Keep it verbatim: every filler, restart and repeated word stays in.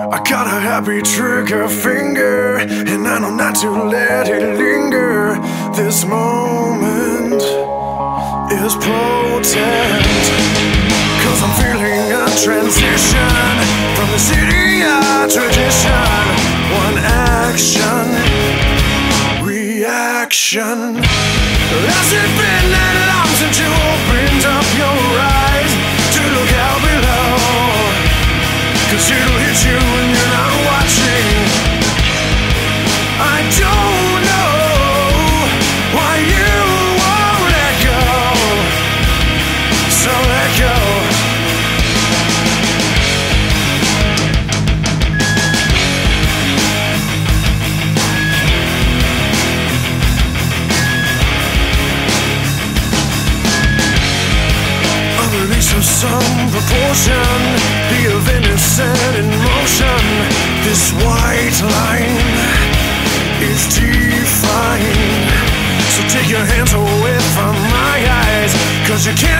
I got a happy trigger finger, and I know not to let it linger. This moment is potent, cause I'm feeling a transition from the city of tradition. One action, reaction. Has it been that long since you opened up your eyes to look out below? Cause it'll hit you when you're not watching. I don't know why you won't let go, so let go. Of some proportion, the event is set in motion. This white line is defined. So take your hands away from my eyes, cause you can't